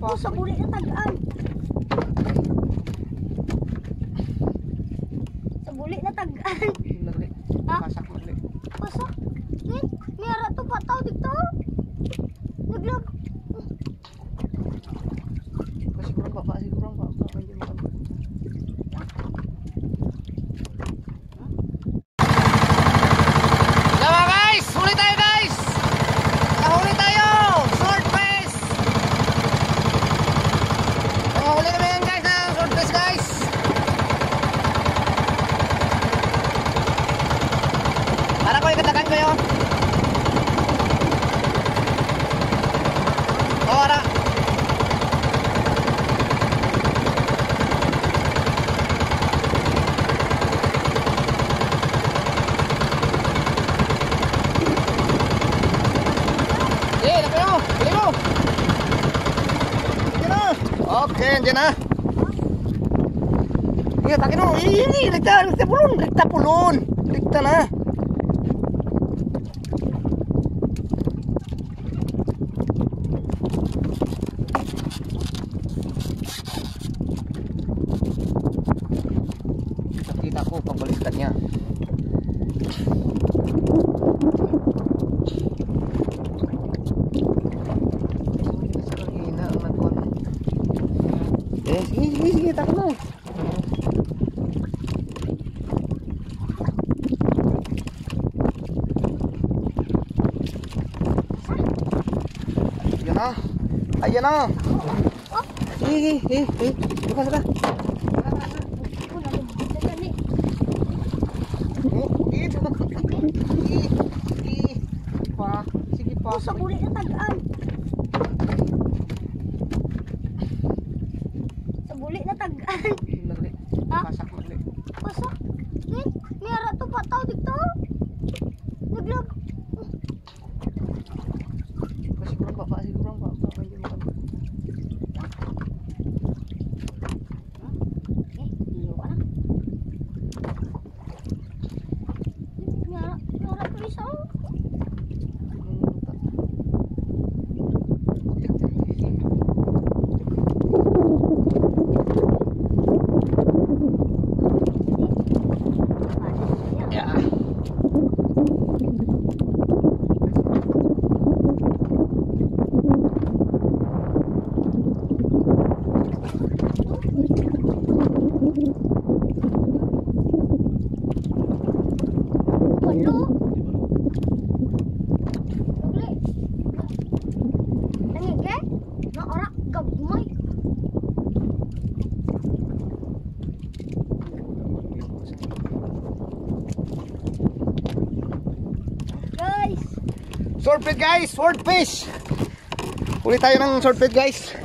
Oh, sa buli na tagaan. Sa buli na tagaan. Ha? Pasak mali. Pasak? Eh, mayara to pataw dito. Naglag. Sigurang baba. Hindi makan. Sama guys! Huli tayo guys! Huli tayo! Swordfish! Huli kami yan guys ng swordfish guys! Para ko ikatakan ko yun! Ora! Oke, andyan na. Iya, takin mo. Ini, ligta pulun. Ligta na. Nakita ko pabaliktad niya. Sige, takin mo. Ayan na. Sige. Saka. Sige pa. Sa buli na tagaan. Sa buli na tagaan. Ha? Pasak mali. Pasak? Eh, mayara to pataw dito. Naglag. Sigurang baba. Hindi makan. Iyo ka na. Mayara to isa. Swordfish guys, swordfish. Huli tayo ng swordfish guys.